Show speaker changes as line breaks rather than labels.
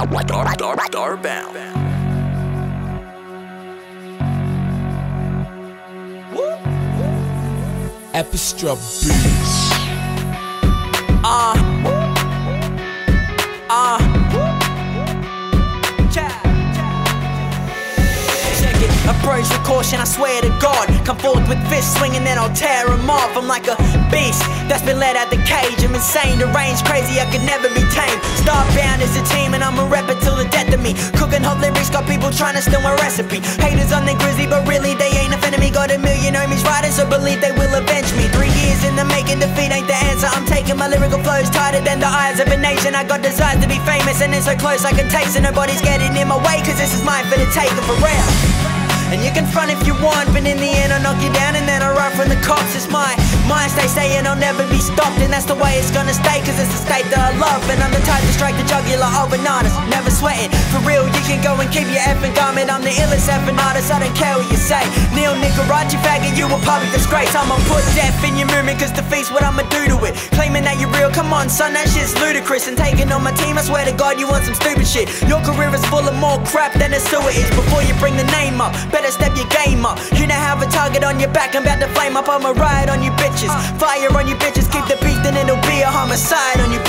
Starbound.
Epistra Beats.
Approach with caution, I swear to God. Come forth with fists swinging, then I'll tear him off. I'm like a beast that's been let out the cage. I'm insane, deranged, crazy, I could never be tamed. Starbound is a team and I'ma rep it till the death of me. Cooking hot lyrics, got people trying to steal my recipe. Haters on the grizzly, but really they ain't a fan of me. Got a million homies riding, so believe they will avenge me. 3 years in the making, defeat ain't the answer. I'm taking my lyrical flows tighter than the eyes of a nation. I got desires to be famous and it's so close I can taste it. Nobody's getting in my way, cause this is mine for the taking, for real. And you can front if you want, but in the end I'll knock you down and then I'll run from the cops. It's my mind, stay saying I'll never be stopped, and that's the way it's gonna stay, cause it's the state that I love. And I'm the type to strike the jugular of bananas, never sweating. For real, you can go and keep your effing garment. I'm the illest effing artist, I don't care what you say. Neil Nicarachi faggot, you a public disgrace. I'ma put death in your movement, cause defeat's what I'ma do to it. Claiming that you're real, come on son, that shit's ludicrous. And taking on my team, I swear to God you want some stupid shit. Your career is full of more crap than a sewer is. Before you bring the name up, better step your game up. You now have a target on your back, I'm about to flame up. I'ma ride on you bitches, fire on you bitches. Keep the beat, then it'll be a homicide on you